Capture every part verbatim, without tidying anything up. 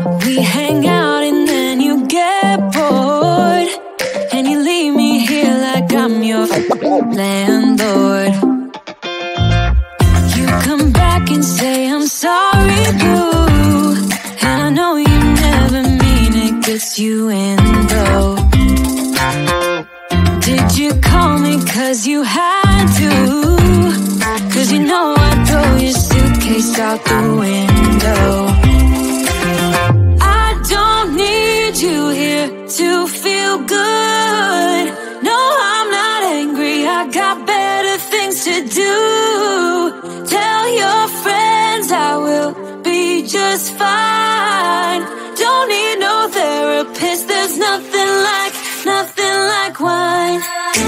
We hang out and then you get bored, and you leave me here like I'm your landlord. You come back and say I'm sorry, boo, and I know you never mean it, gets you in though. Did you call me cause you had to? Cause you know I'd throw your suitcase out the window. I don't need you here to feel good. No, I'm not angry, I got better things to do. Tell your friends I will be just fine. Don't need no therapist, there's nothing like, nothing like wine.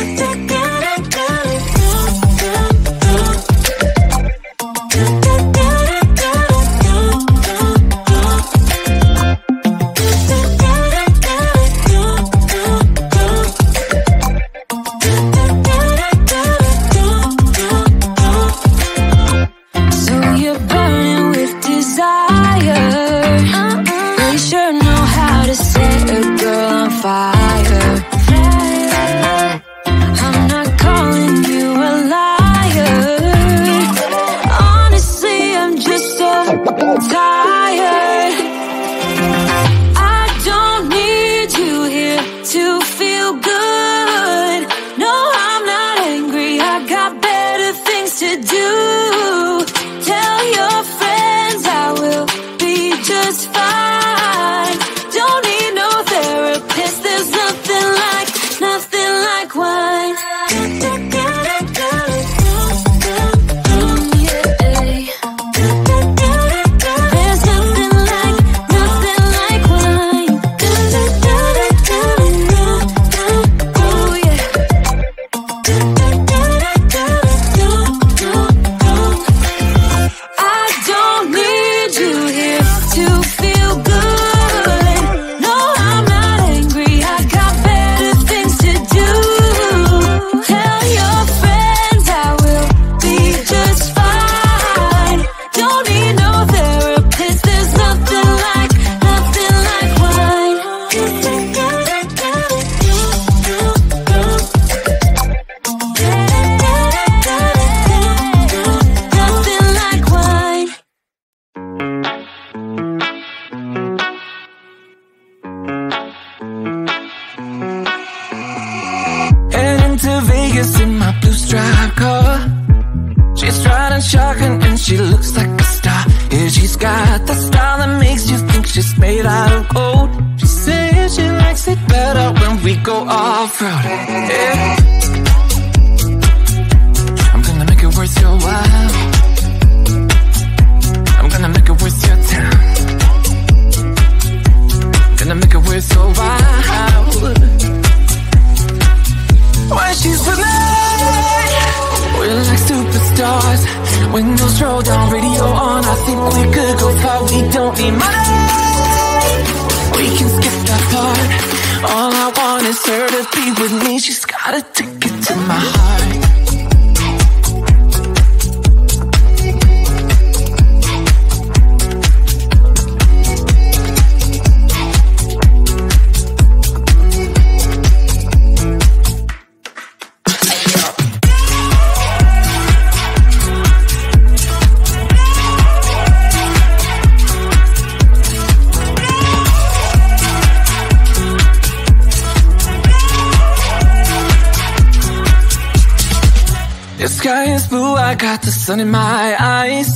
Sun in my eyes,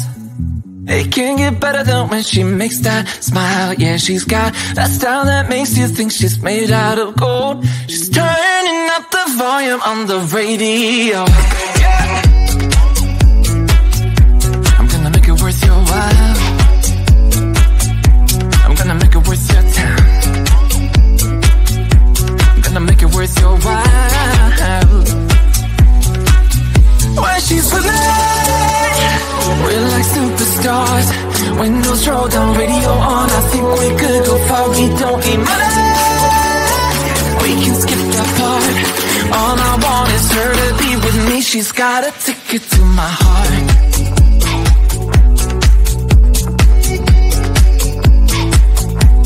it can't get better than when she makes that smile. Yeah, she's got that style that makes you think she's made out of gold. She's turning up the volume on the radio. Yeah. I'm gonna make it worth your while. I'm gonna make it worth your time. I'm gonna make it worth your while. When she's with me, we're like superstars. Windows rolled down, radio on. I think we could go far. We don't need money, we can skip that part. All I want is her to be with me. She's got a ticket to my heart.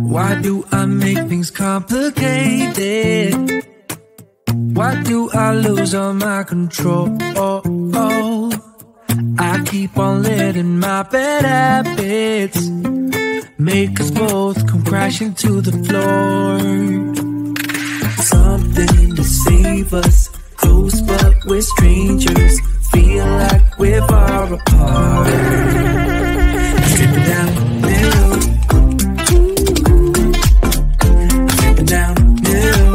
Why do I make things complicated? Why do I lose all my control? Oh, oh. I keep on letting my bad habits make us both come crashing to the floor. Something to save us, close but we're strangers. Feel like we're far apart. Slipping down the middle. Slipping down the middle.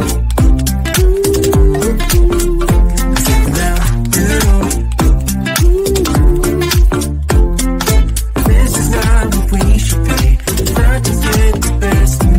Slipping down the middle. This is not what we should be. Try to get the best of me.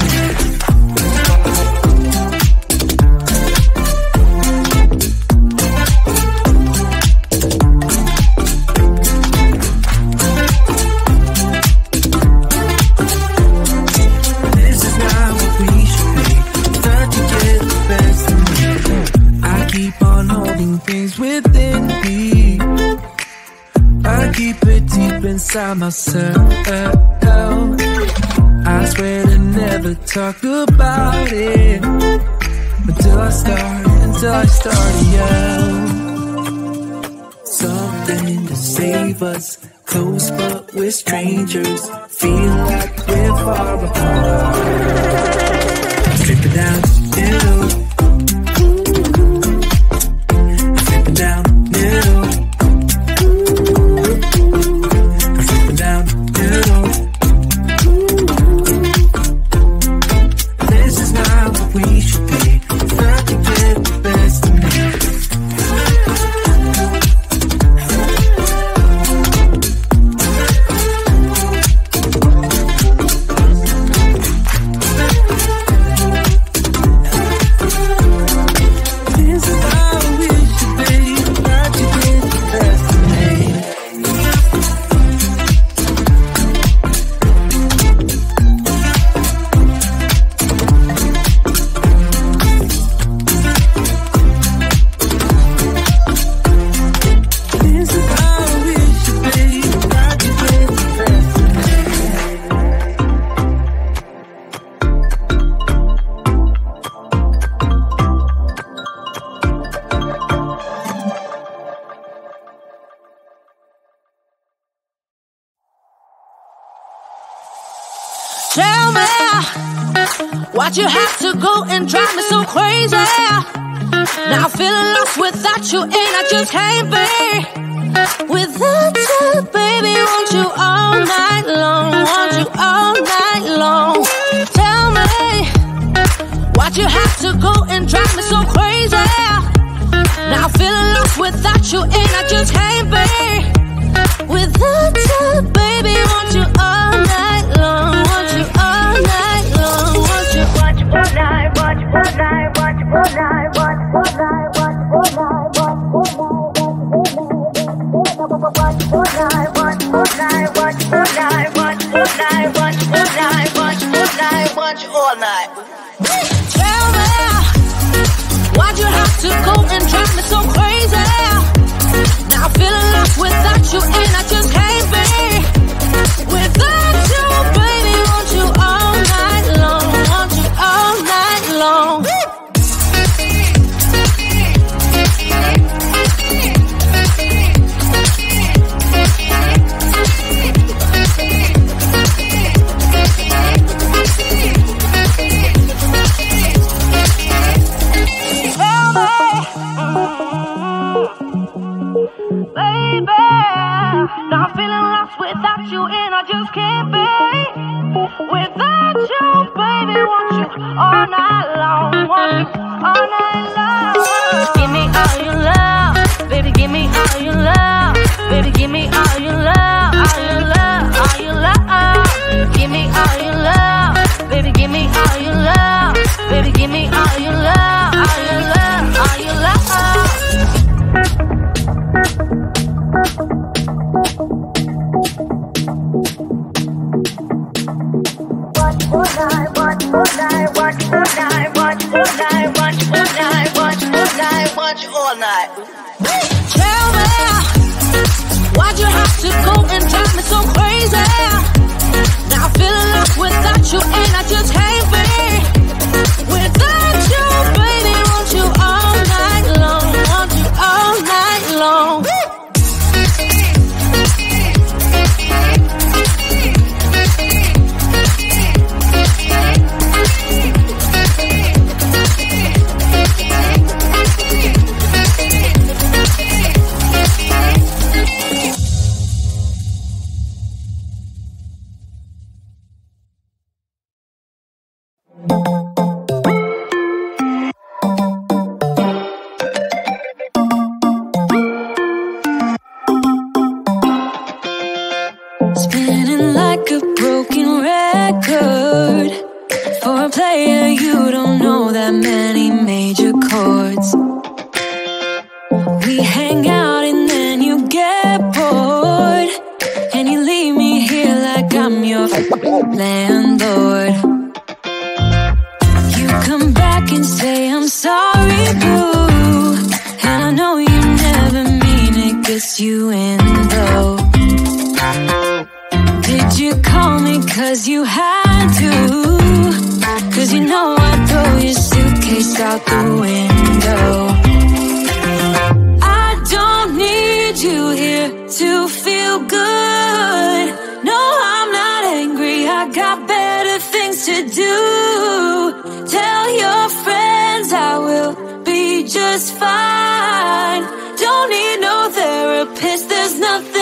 Inside myself, I swear to never talk about it until I start, until I start to yell. Something to save us, close but we're strangers. Feel like we're far apart. Slipping down the middle. Slipping down the middle. This is not what we should be. Try to get the best of me. This is how we should be. Try to get the best of me. Tell me, why'd you have to go and drive me so crazy? Now I'm feeling lost without you, and I just can't be without you, baby. Want you all night long, want you all night long. Tell me, why'd you have to go and drive me so crazy? Now I'm feeling lost without you, and I just can't be without you, baby. Want you all night long, want you all night long, want you watch all night, watch all night, watch all night, watch all night, watch all night, watch all night, watch all night, watch all night, watch all night, watch all night, watch all night, watch all night. Tell me, why'd you have to go and drive me so crazy? Now I'm feeling lost without you, and I just can't be without you, baby. Want you all night long, want you all night long. Baby, now I'm feeling lost without you, and I just can't be without you, baby. Want you all night long, want you all night long. Give me all your love, baby. Give me all your love, baby. Give me all your love, all your love, all your love. Give me all your love, baby. Give me all your love, baby. Give me all your love, all your love, all your love. Watch all night, watch all night, watch all night, watch all night, watch all night, watch all night, watch all night. Tell me, why'd you have to go and drive me so crazy? Now I'm feeling lost without you, and I just hate word. For a player, you don't know that many major chords. We hang out and then you get bored, and you leave me here like I'm your landlord. You come back and say I'm sorry, boo, and I know you never mean it, gets you in though. Did you call me cause you had to? Cause you know I'd throw your suitcase out the window. I don't need you here to feel good. No, I'm not angry, I got better things to do. Tell your friends I will be just fine. Don't need no therapist, there's nothing